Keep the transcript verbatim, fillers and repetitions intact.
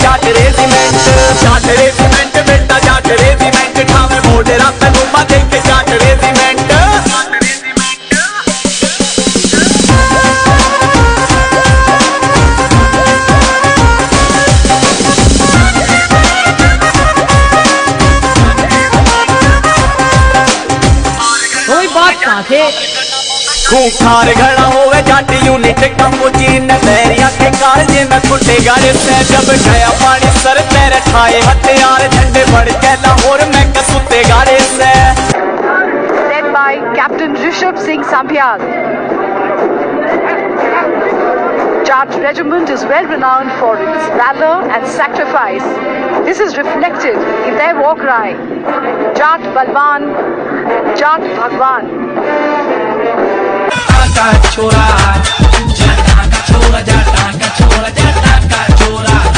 Jat regiment, Jat regiment बेटा Jat regiment, ठावे मोड़े रात घूमा देखे जाट रेजिमेंट। कोई बात कहाँ थे खूंखार घड़ा होवे जाट यूनिट कम्बोजी न बैरिया के कालजे में फुटे गाड़े से जब गया पानी सर पैर ठाए हथियार झंडे बढ़ के लाहौर में कसूते गाड़े से। Led by Captain Rishabh Singh Sambyal. Jat regiment is well renowned for its valor and sacrifice. This is reflected in their war cry, Jat Balwan, Jat Bhagwan. का छोरा, जाटा का छोरा, जाटा का छोरा, जाटा का छोरा।